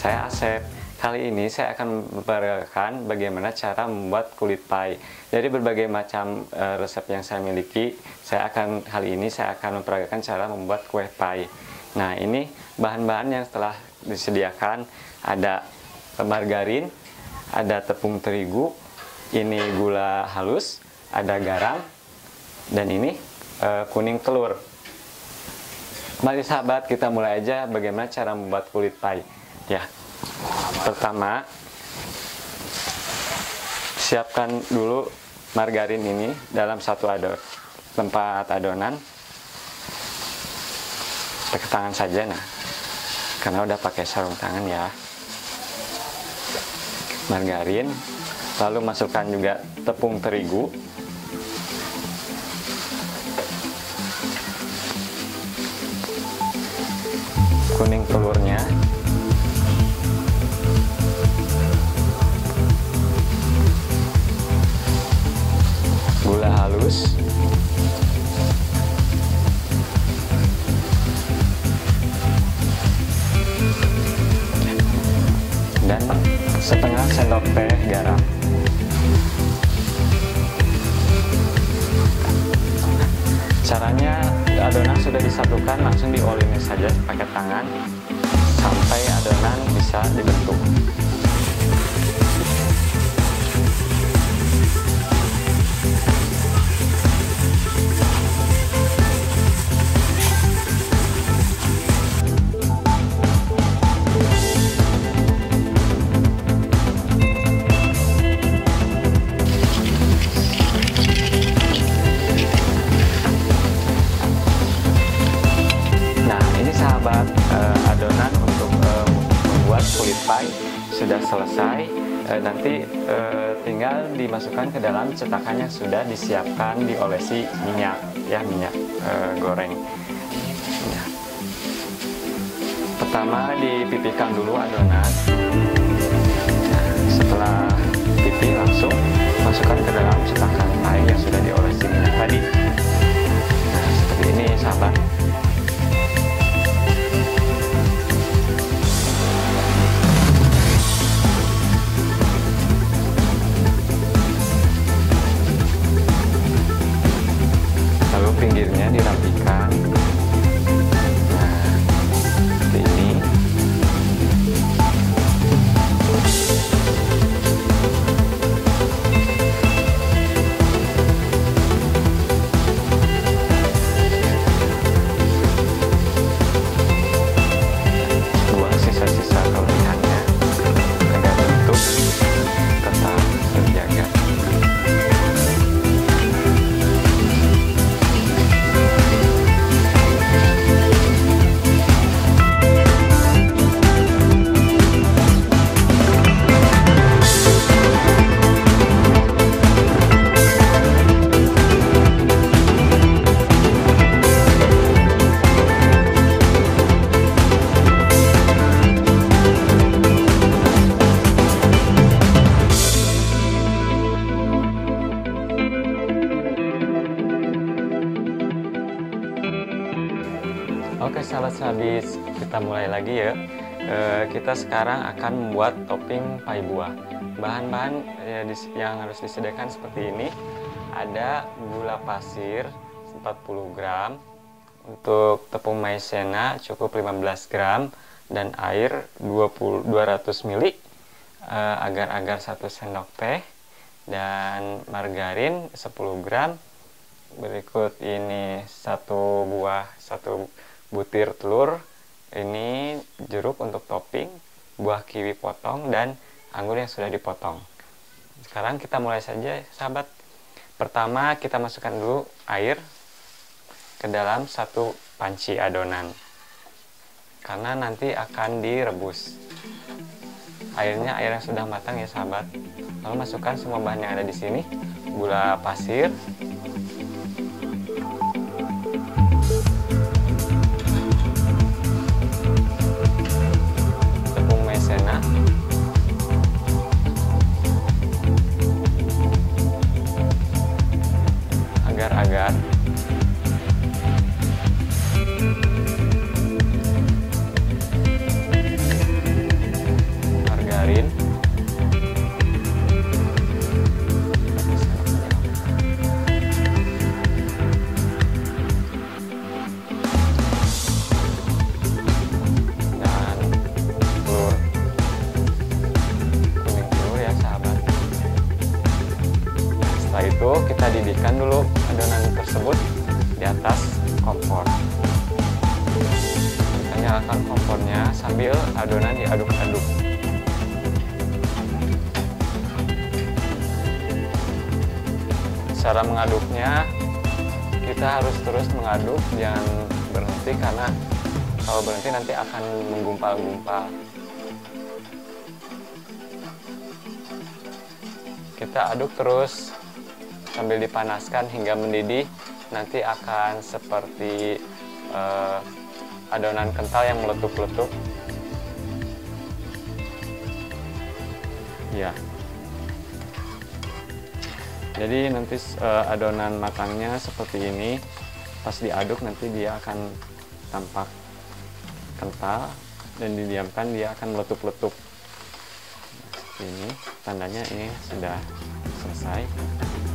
saya Asep. Kali ini saya akan memperagakan bagaimana cara membuat kulit pie. Jadi berbagai macam resep yang saya miliki, kali ini saya akan memperagakan cara membuat kue pie. Nah, ini bahan-bahan yang telah disediakan, ada margarin, ada tepung terigu, ini gula halus, ada garam, dan ini kuning telur. Mari sahabat, kita mulai aja bagaimana cara membuat kulit pie. Ya, pertama siapkan dulu margarin ini dalam satu tempat adonan. Pakai tangan saja, nah, karena udah pakai sarung tangan ya. Margarin, lalu masukkan juga tepung terigu. Kuning telurnya, gula halus, dan setengah sendok teh garam. Caranya, adonan sudah disatukan, langsung diolini saja pakai tangan sampai adonan bisa dibentuk. Adonan untuk membuat kulit pie sudah selesai. Nanti tinggal dimasukkan ke dalam cetakan yang sudah disiapkan, diolesi minyak, ya, minyak goreng. Ya. Pertama dipipihkan dulu adonan. Nah, setelah pipih langsung masukkan ke dalam cetakan pie yang sudah diolesi minyak tadi. Nah, seperti ini sahabat. Pinggirnya dirapikan. Nah, seperti ini. Buang sisa-sisa kelebihannya agar bentuk tetap terjaga. Oke sahabat, habis kita mulai lagi ya. Kita sekarang akan membuat topping pie buah. Bahan-bahan yang harus disediakan seperti ini. Ada gula pasir 40 gram, untuk tepung maizena cukup 15 gram, dan air 200 ml, agar-agar 1 sendok teh, dan margarin 10 gram. Berikut ini satu butir telur, ini jeruk untuk topping, buah kiwi potong, dan anggur yang sudah dipotong. Sekarang kita mulai saja sahabat. Pertama kita masukkan dulu air ke dalam satu panci adonan, karena nanti akan direbus. Airnya air yang sudah matang ya sahabat. Lalu masukkan semua bahan yang ada di sini. Gula pasir, agar-agar, biarin. Dan telur kuning telur ya sahabat. Setelah itu kita didihkan dulu adonan tersebut di atas kompor. Kita nyalakan kompornya sambil adonan diaduk-aduk. Cara mengaduknya, kita harus terus mengaduk, jangan berhenti karena kalau berhenti nanti akan menggumpal-gumpal. Kita aduk terus sambil dipanaskan hingga mendidih. Nanti akan seperti adonan kental yang meletup-letup. Ya. Jadi nanti adonan matangnya seperti ini. Pas diaduk nanti dia akan tampak kental dan didiamkan dia akan meletup-letup. Nah, seperti ini tandanya ini sudah selesai.